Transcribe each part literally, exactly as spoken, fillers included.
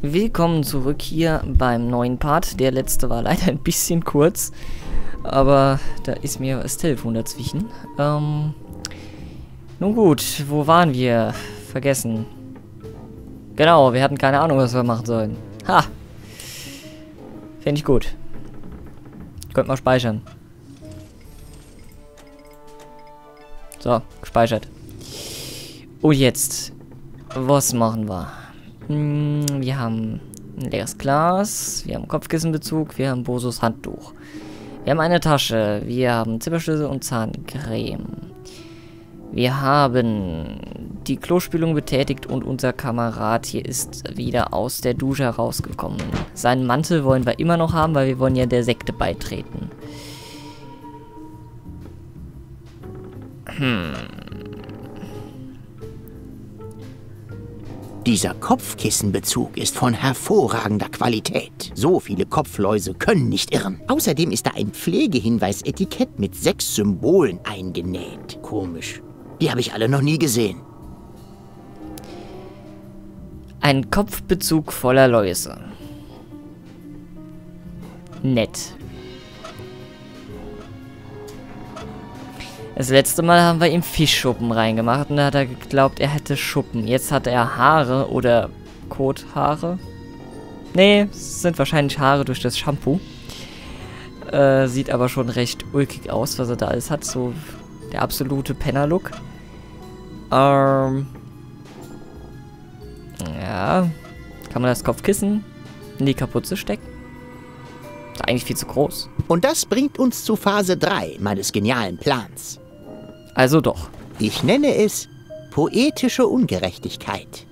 Willkommen zurück hier beim neuen Part. Der letzte war leider ein bisschen kurz, aber da ist mir das Telefon dazwischen. Ähm, nun gut, wo waren wir? Vergessen. Genau, wir hatten keine Ahnung, was wir machen sollen. Ha! Finde ich gut. Könnt mal speichern. So, gespeichert. Und jetzt, was machen wir? Hm, wir haben ein leeres Glas, wir haben Kopfkissenbezug, wir haben Bosos Handtuch. Wir haben eine Tasche, wir haben Zipperschlüssel und Zahncreme. Wir haben die Klospülung betätigt und unser Kamerad hier ist wieder aus der Dusche herausgekommen. Seinen Mantel wollen wir immer noch haben, weil wir wollen ja der Sekte beitreten. Hm. Dieser Kopfkissenbezug ist von hervorragender Qualität. So viele Kopfläuse können nicht irren. Außerdem ist da ein Pflegehinweis-Etikett mit sechs Symbolen eingenäht. Komisch. Die habe ich alle noch nie gesehen. Ein Kopfbezug voller Läuse. Nett. Das letzte Mal haben wir ihm Fischschuppen reingemacht und da hat er geglaubt, er hätte Schuppen. Jetzt hat er Haare oder Kothaare. Nee, es sind wahrscheinlich Haare durch das Shampoo. Äh, sieht aber schon recht ulkig aus, was er da alles hat. So der absolute Penner-Look. Ähm. Ja. Kann man das Kopfkissen in die Kapuze stecken? Ist eigentlich viel zu groß. Und das bringt uns zu Phase drei meines genialen Plans. Also doch. Ich nenne es poetische Ungerechtigkeit.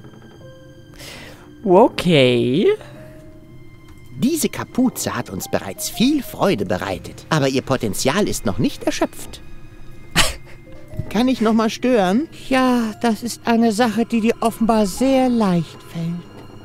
Okay. Diese Kapuze hat uns bereits viel Freude bereitet, aber ihr Potenzial ist noch nicht erschöpft. Kann ich noch mal stören? Ja, das ist eine Sache, die dir offenbar sehr leicht fällt.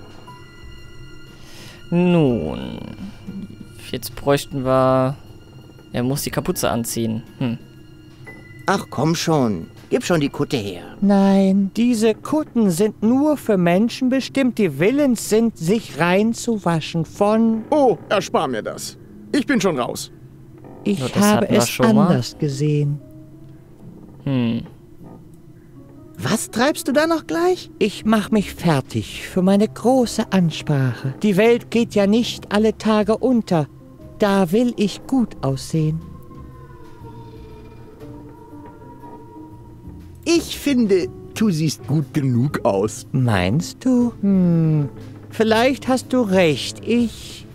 Nun. Jetzt bräuchten wir... Er muss die Kapuze anziehen. Hm. Ach komm schon, gib schon die Kutte her. Nein, diese Kutten sind nur für Menschen bestimmt, die willens sind, sich reinzuwaschen von... Oh, erspar mir das. Ich bin schon raus. Ich Ja, das habe hatten wir es schon mal. anders gesehen. Hm. Was treibst du da noch gleich? Ich mache mich fertig für meine große Ansprache. Die Welt geht ja nicht alle Tage unter. Da will ich gut aussehen. Ich finde, du siehst gut genug aus. Meinst du? Hm, vielleicht hast du recht. Ich...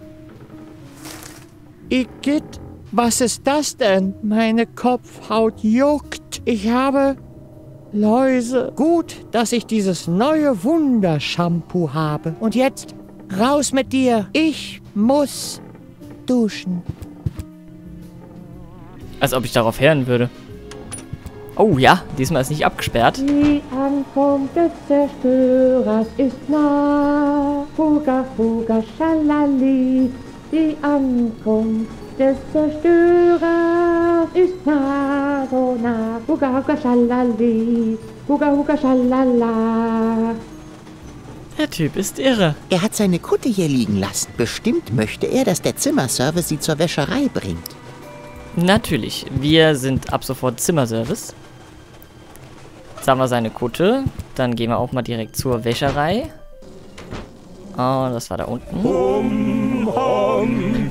Igitt, was ist das denn? Meine Kopfhaut juckt. Ich habe Läuse. Gut, dass ich dieses neue Wundershampoo habe. Und jetzt raus mit dir. Ich muss duschen. Als ob ich darauf hören würde. Oh ja, diesmal ist nicht abgesperrt. Die Ankunft des Zerstörers ist nah. Fuga, fuga, schalali. Die Ankunft des Zerstörers ist nah, so nah. Fuga, fuga, schalali. Fuga, fuga, schalala. Der Typ ist irre. Er hat seine Kutte hier liegen lassen. Bestimmt möchte er, dass der Zimmerservice sie zur Wäscherei bringt. Natürlich, wir sind ab sofort Zimmerservice. Jetzt haben wir seine Kutte. Dann gehen wir auch mal direkt zur Wäscherei. Oh, das war da unten. Hum, hum,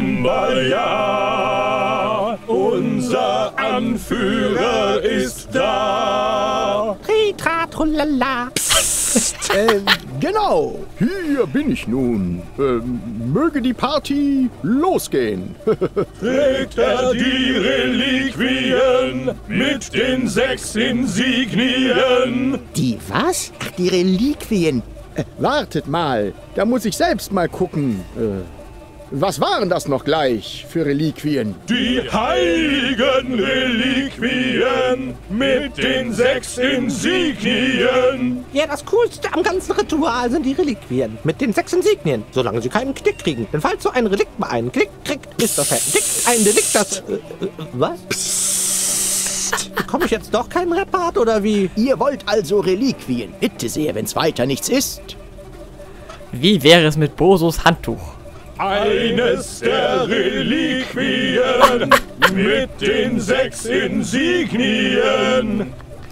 Kumbaya, unser Anführer ist da. Tritratrulala. Äh, genau. Hier bin ich nun. Ähm, möge die Party losgehen. Trägt er die Reliquien mit den sechs Insignien. Die was? Ach, die Reliquien. Äh, wartet mal. Da muss ich selbst mal gucken. Äh, was waren das noch gleich für Reliquien? Die heiligen Reliquien mit den sechs Insignien. Ja, das Coolste am ganzen Ritual sind die Reliquien mit den sechs Insignien, solange sie keinen Knick kriegen. Denn falls so ein Relikt mal einen Knick kriegt, ist das ein Knick, ein Delikt, das... Äh, äh, was? Psst. Bekomme ich jetzt doch keinen Repart oder wie? Ihr wollt also Reliquien. Bitte sehr, wenn's weiter nichts ist. Wie wäre es mit Bosos Handtuch? Eines der Reliquien mit den sechs Insignien.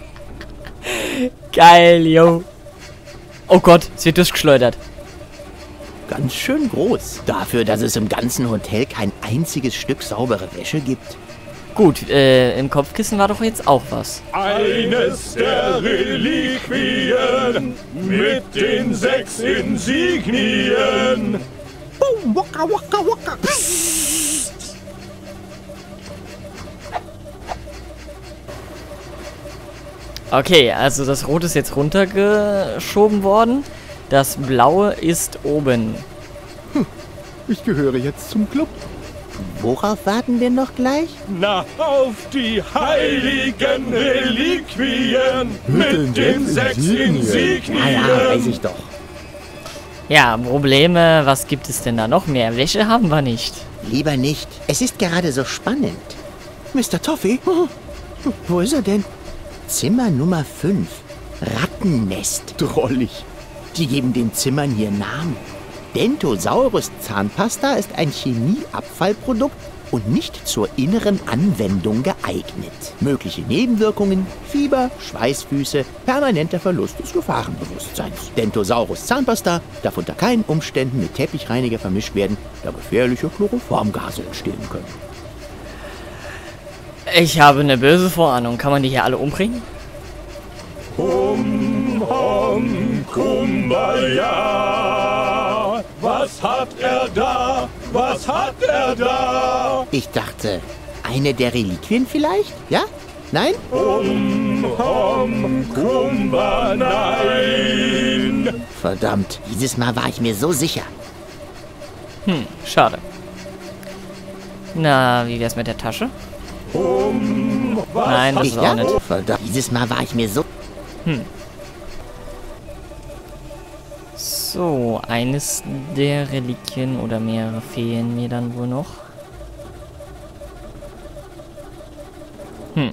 Geil, yo. Oh Gott, es wird durchgeschleudert. Ganz schön groß. Dafür, dass es im ganzen Hotel kein einziges Stück saubere Wäsche gibt. Gut, äh, im Kopfkissen war doch jetzt auch was. Eines der Reliquien mit den sechs Insignien. Boom, waka, waka, waka. Okay, also das Rote ist jetzt runtergeschoben worden. Das Blaue ist oben. Ich gehöre jetzt zum Club. Worauf warten wir noch gleich? Na, auf die heiligen Reliquien mit den sechs Insignien. Ah ja, weiß ich doch. Ja, Probleme, was gibt es denn da noch mehr? Wäsche haben wir nicht. Lieber nicht. Es ist gerade so spannend. Mister Toffee? Wo ist er denn? Zimmer Nummer fünf. Rattennest. Drollig. Die geben den Zimmern hier Namen. Dentosaurus Zahnpasta ist ein Chemieabfallprodukt und nicht zur inneren Anwendung geeignet. Mögliche Nebenwirkungen: Fieber, Schweißfüße, permanenter Verlust des Gefahrenbewusstseins. Dentosaurus Zahnpasta darf unter keinen Umständen mit Teppichreiniger vermischt werden, da gefährliche Chloroformgase entstehen können. Ich habe eine böse Vorahnung. Kann man die hier alle umbringen? Hum, hum, Kumbaya. Was hat er da? Was hat er da? Ich dachte, eine der Reliquien vielleicht? Ja? Nein? Hum, hum, Kumba, nein. Verdammt, dieses Mal war ich mir so sicher. Hm, schade. Na, wie wär's mit der Tasche? Hum, was Nein, das Ich ist auch ja? nicht. Verdammt, dieses Mal war ich mir so... Hm. So, eines der Reliquien oder mehrere fehlen mir dann wohl noch. Hm.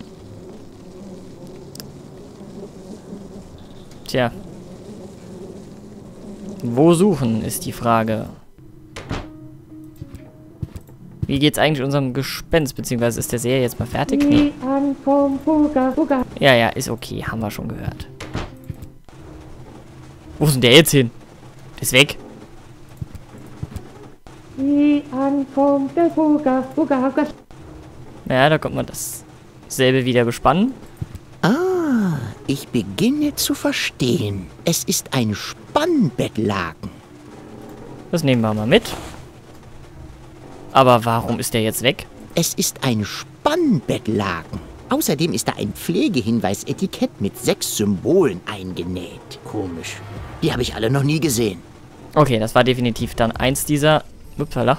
Tja. Wo suchen, ist die Frage. Wie geht's eigentlich unserem Gespenst, beziehungsweise ist der Serie jetzt mal fertig? Nee. Die Ankunft, Huga, Huga. Ja, ja, ist okay, haben wir schon gehört. Wo ist denn der jetzt hin? Der ist weg. Die Ankunft des Huga, Huga, Huga. Ja, da kommt man dasselbe wieder bespannen. Ah, ich beginne zu verstehen. Es ist ein Spannbettlaken. Das nehmen wir mal mit. Aber warum ist der jetzt weg? Es ist ein Spannbettlaken. Außerdem ist da ein Pflegehinweis-Etikett mit sechs Symbolen eingenäht. Komisch. Die habe ich alle noch nie gesehen. Okay, das war definitiv dann eins dieser upsala,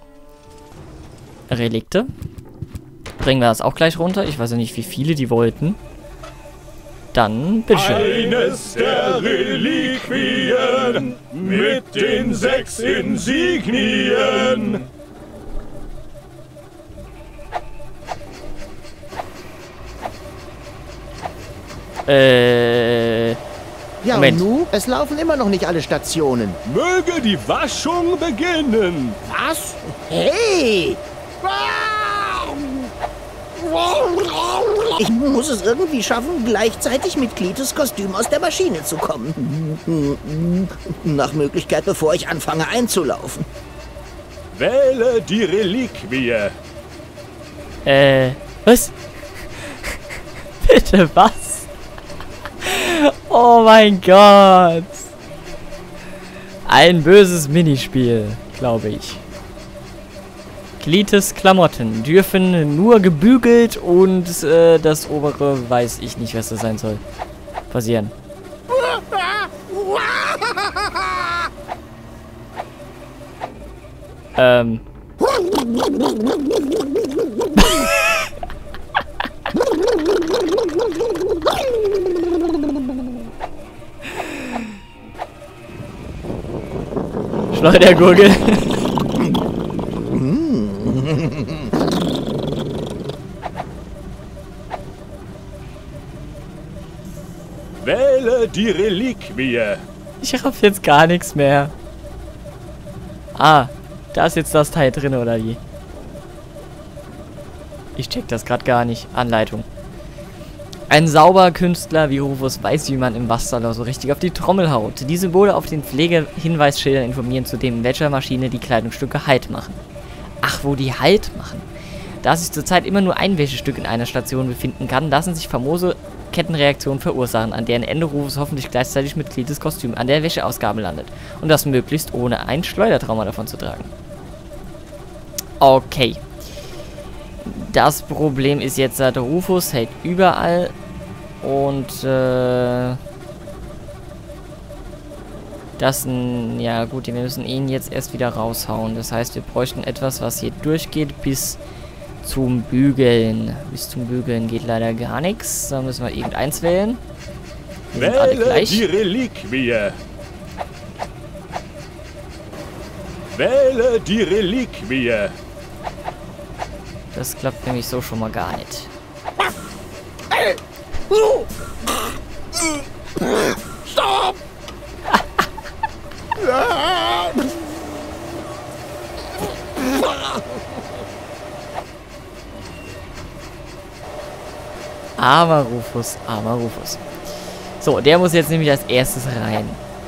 Relikte. Bringen wir das auch gleich runter. Ich weiß ja nicht, wie viele die wollten. Dann, bitteschön. Eines der Reliquien mit den sechs Insignien. Äh... Ja, Moment. und nu? Es laufen immer noch nicht alle Stationen. Möge die Waschung beginnen. Was? Hey! Ich muss es irgendwie schaffen, gleichzeitig mit Klitus Kostüm aus der Maschine zu kommen. Nach Möglichkeit, bevor ich anfange einzulaufen. Wähle die Reliquie. Äh... Was? Bitte, was? Oh mein Gott. Ein böses Minispiel, glaube ich. Klites Klamotten dürfen nur gebügelt und äh, das obere weiß ich nicht, was das sein soll. Passieren. ähm. Schleudergurgel. Wähle die Reliquie. Ich raff jetzt gar nichts mehr. Ah, da ist jetzt das Teil drin, oder wie? Ich check das gerade gar nicht. Anleitung. Ein sauberer Künstler wie Rufus weiß, wie man im Wasserloch so richtig auf die Trommel haut. Die Symbole auf den Pflegehinweisschildern informieren zudem, in welcher Maschine die Kleidungsstücke Halt machen. Ach, wo die Halt machen. Da sich zurzeit immer nur ein Wäschestück in einer Station befinden kann, lassen sich famose Kettenreaktionen verursachen, an deren Ende Rufus hoffentlich gleichzeitig mit Cletus Kostüm an der Wäscheausgabe landet. Und das möglichst ohne ein Schleudertrauma davon zu tragen. Okay. Das Problem ist jetzt, der Rufus hält überall und äh, das, ja gut, wir müssen ihn jetzt erst wieder raushauen. Das heißt, wir bräuchten etwas, was hier durchgeht bis zum Bügeln. Bis zum Bügeln geht leider gar nichts. Da müssen wir irgendeins wählen. Wir sind alle Wähle gleich. die Reliquie. Wähle die Reliquie. Das klappt nämlich so schon mal gar nicht. Stopp! Armer Rufus, armer Rufus. So, der muss jetzt nämlich als erstes rein.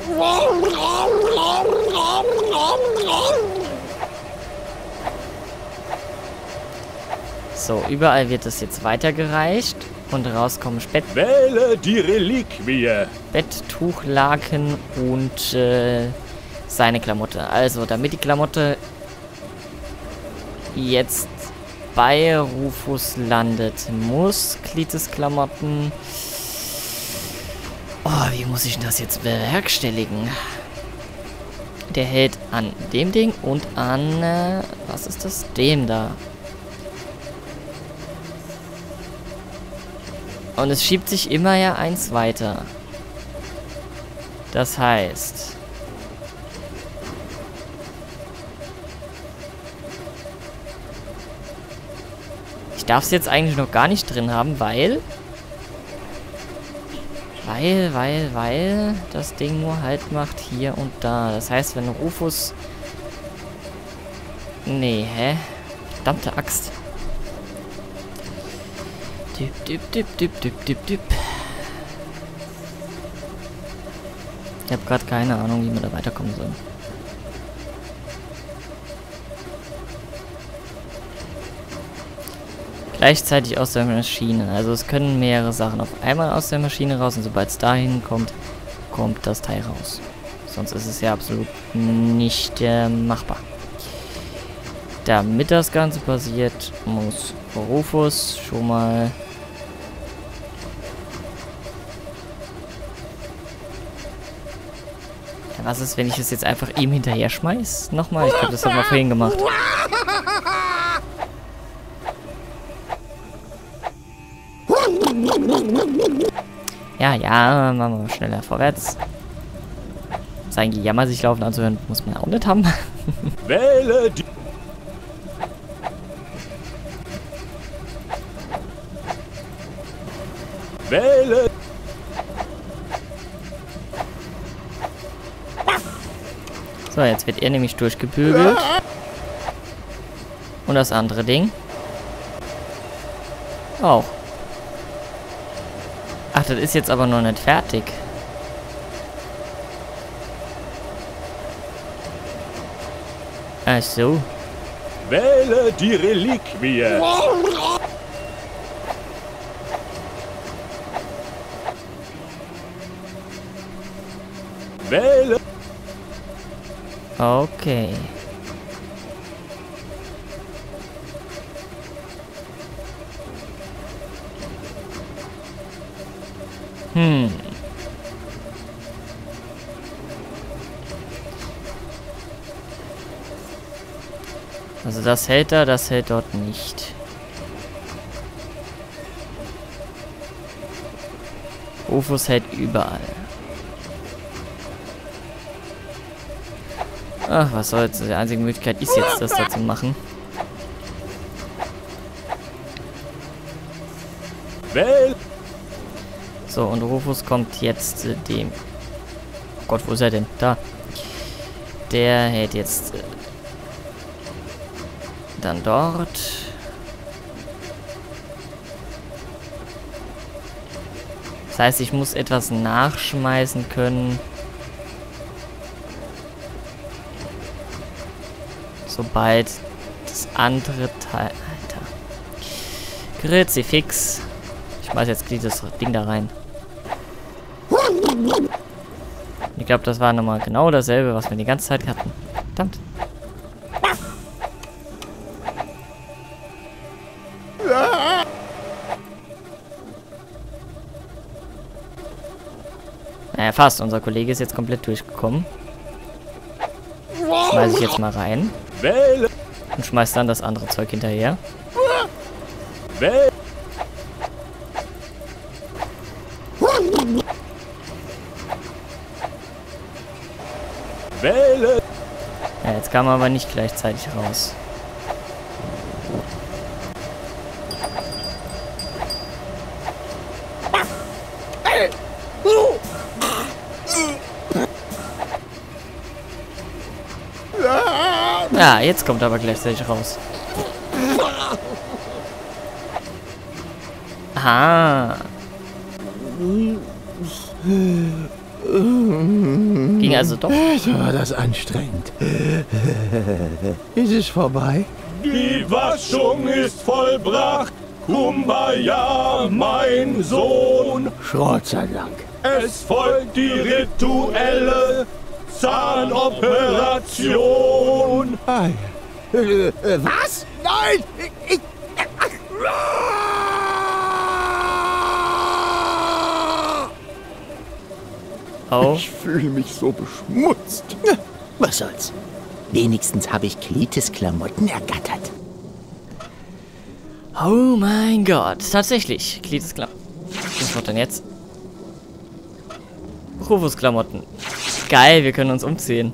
So, überall wird das jetzt weitergereicht. Und rauskommen Bett, Wähle die Reliquie. Betttuchlaken und äh, seine Klamotte. Also, damit die Klamotte jetzt bei Rufus landet, muss Cletus Klamotten... Oh, wie muss ich das jetzt bewerkstelligen? Der hält an dem Ding und an... Äh, was ist das? Dem da. Und es schiebt sich immer ja eins weiter. Das heißt... Ich darf es jetzt eigentlich noch gar nicht drin haben, weil... Weil, weil, weil... Das Ding nur Halt macht hier und da. Das heißt, wenn Rufus... Nee, hä? Verdammte Axt. Dip, dip, dip, dip, dip, dip, dip. Ich habe gerade keine Ahnung, wie wir da weiterkommen sollen. Gleichzeitig aus der Maschine. Also es können mehrere Sachen auf einmal aus der Maschine raus und sobald es dahin kommt, kommt das Teil raus. Sonst ist es ja absolut nicht äh, machbar. Damit das Ganze passiert, muss Rufus schon mal... Ja, was ist, wenn ich es jetzt einfach ihm hinterher schmeiß? Nochmal, ich glaube, das haben wir vorhin gemacht. Ja, ja, machen wir schneller vorwärts. Sein Gejammer sich laufen anzuhören, muss man auch nicht haben. Wähle die... Wähle... So, jetzt wird er nämlich durchgebügelt. Und das andere Ding auch. Ach, das ist jetzt aber noch nicht fertig. Ach so. Wähle die Reliquie. Wähle... Okay. Hm. Also das hält da, das hält dort nicht. Rufus hält überall. Ach, was soll's. Die einzige Möglichkeit ist jetzt, das da zu machen. Wähle... So, und Rufus kommt jetzt äh, dem... Oh Gott, wo ist er denn? Da. Der hält jetzt äh, dann dort. Das heißt, ich muss etwas nachschmeißen können. Sobald das andere Teil... Alter. Kruzifix. Ich schmeiß jetzt dieses Ding da rein. Ich glaube, das war nochmal genau dasselbe, was wir die ganze Zeit hatten. Verdammt. Naja, fast. Unser Kollege ist jetzt komplett durchgekommen. Schmeiß ich jetzt mal rein. Wähle. Und schmeiß dann das andere Zeug hinterher. Wähle. Wähle. Ja, jetzt kam er aber nicht gleichzeitig raus. Ja, jetzt kommt er aber gleichzeitig raus. Aha. Ging also doch. War das anstrengend. Ist es vorbei? Die Waschung ist vollbracht. Kumbaya, mein Sohn. Schrott sei Dank. Es folgt die rituelle Zahnoperation. Ah, äh, äh, was? Nein! Ich, ich, Oh. Ich fühle mich so beschmutzt. was soll's? Wenigstens habe ich Kletes Klamotten ergattert. Oh mein Gott. Tatsächlich. Kletes Klamotten. Was wird denn jetzt? Rufus Klamotten. Geil, wir können uns umziehen.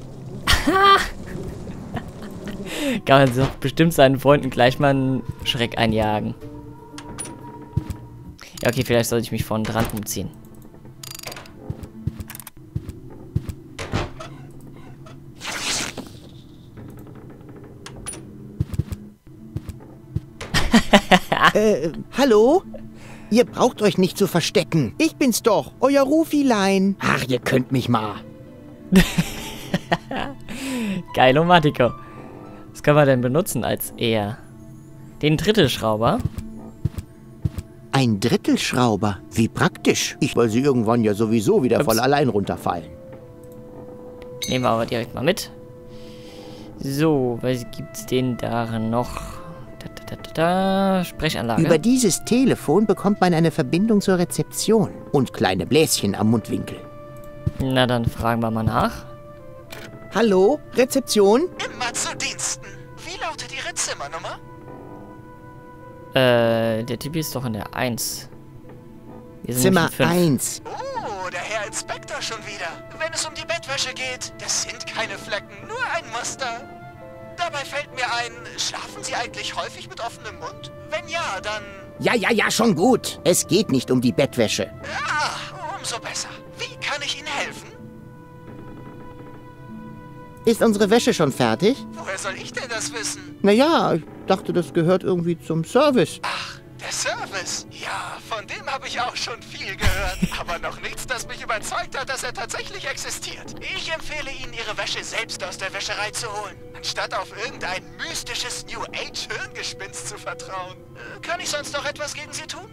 Kann man doch bestimmt seinen Freunden gleich mal einen Schreck einjagen. Ja, okay, vielleicht sollte ich mich vorne dran umziehen. äh, hallo? Ihr braucht euch nicht zu verstecken. Ich bin's doch, euer Rufilein. Ach, ihr könnt mich mal. Geilomatiker. Was kann man denn benutzen als er? Den Drittelschrauber. Ein Drittelschrauber? Wie praktisch. Ich will sie irgendwann ja sowieso wieder Ups. voll allein runterfallen. Nehmen wir aber direkt mal mit. So, was gibt's denn da noch? Da, da, da, da. Sprechanlage. Über dieses Telefon bekommt man eine Verbindung zur Rezeption und kleine Bläschen am Mundwinkel. Na, dann fragen wir mal nach. Hallo, Rezeption? Immer zu Diensten. Wie lautet Ihre Zimmernummer? Äh, der Typ ist doch in der eins. Wir sind Zimmer nämlich in fünf. eins. Oh, der Herr Inspektor schon wieder. Wenn es um die Bettwäsche geht, das sind keine Flecken, nur ein Muster. Dabei fällt mir ein, schlafen Sie eigentlich häufig mit offenem Mund? Wenn ja, dann... Ja, ja, ja, schon gut. Es geht nicht um die Bettwäsche. Ah, umso besser. Wie kann ich Ihnen helfen? Ist unsere Wäsche schon fertig? Woher soll ich denn das wissen? Naja, ich dachte, das gehört irgendwie zum Service. Ach, der Service. Ja, von dem habe ich auch schon viel gehört. Aber noch nichts, das mich überzeugt hat, dass er tatsächlich existiert. Ich empfehle Ihnen, Ihre Wäsche selbst aus der Wäscherei zu holen, anstatt auf irgendein mystisches New Age Hirngespinst zu vertrauen. Äh, kann ich sonst noch etwas gegen Sie tun?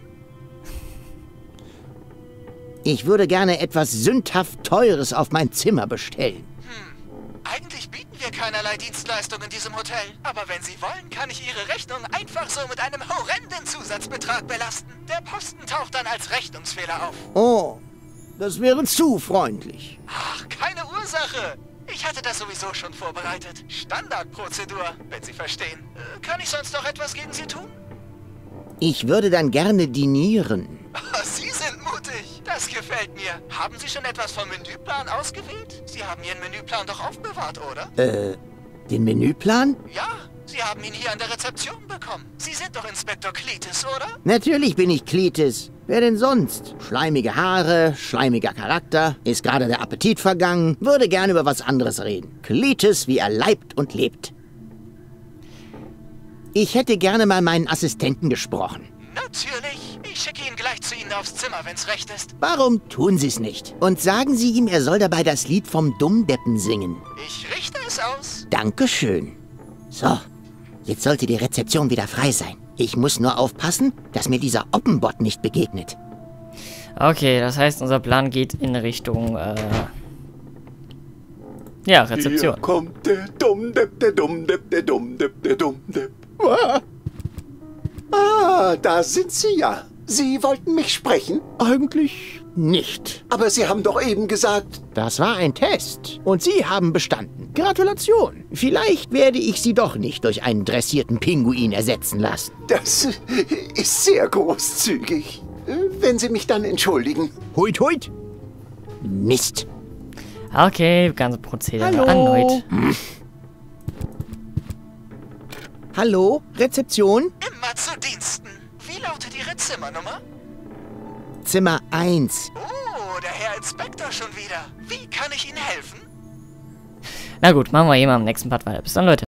Ich würde gerne etwas sündhaft Teures auf mein Zimmer bestellen. Eigentlich bieten wir keinerlei Dienstleistung in diesem Hotel. Aber wenn Sie wollen, kann ich Ihre Rechnung einfach so mit einem horrenden Zusatzbetrag belasten. Der Posten taucht dann als Rechnungsfehler auf. Oh, das wäre zu freundlich. Ach, keine Ursache. Ich hatte das sowieso schon vorbereitet. Standardprozedur, wenn Sie verstehen. Äh, kann ich sonst noch etwas gegen Sie tun? Ich würde dann gerne dinieren. Oh, Sie sind mutig. Das gefällt mir. Haben Sie schon etwas vom Menüplan ausgewählt? Sie haben Ihren Menüplan doch aufbewahrt, oder? Äh, den Menüplan? Ja, Sie haben ihn hier an der Rezeption bekommen. Sie sind doch Inspektor Kletes, oder? Natürlich bin ich Kletes. Wer denn sonst? Schleimige Haare, schleimiger Charakter, ist gerade der Appetit vergangen, würde gerne über was anderes reden. Cletus, wie er leibt und lebt. Ich hätte gerne mal meinen Assistenten gesprochen. Natürlich. Ich schicke ihn gleich zu Ihnen aufs Zimmer, wenn's recht ist. Warum tun Sie es nicht? Und sagen Sie ihm, er soll dabei das Lied vom Dummdeppen singen. Ich richte es aus. Dankeschön. So, jetzt sollte die Rezeption wieder frei sein. Ich muss nur aufpassen, dass mir dieser Oppenbot nicht begegnet. Okay, das heißt, unser Plan geht in Richtung, äh... ja, Rezeption. Hier kommt der Dummdepp, der Dummdepp, der Dummdepp, der Dummdepp. Ah. ah, da sind Sie ja. Sie wollten mich sprechen? Eigentlich nicht. Aber Sie haben doch eben gesagt... Das war ein Test. Und Sie haben bestanden. Gratulation. Vielleicht werde ich Sie doch nicht durch einen dressierten Pinguin ersetzen lassen. Das ist sehr großzügig. Wenn Sie mich dann entschuldigen. Huit, huit. Mist. Okay, ganze Prozedere Hallo. erneut. Hallo, Rezeption? Immer zu Diensten. Wie lautet Ihre Zimmernummer? Zimmer eins. Oh, der Herr Inspektor schon wieder. Wie kann ich Ihnen helfen? Na gut, machen wir eh mal im nächsten Part weiter. Bis dann, Leute.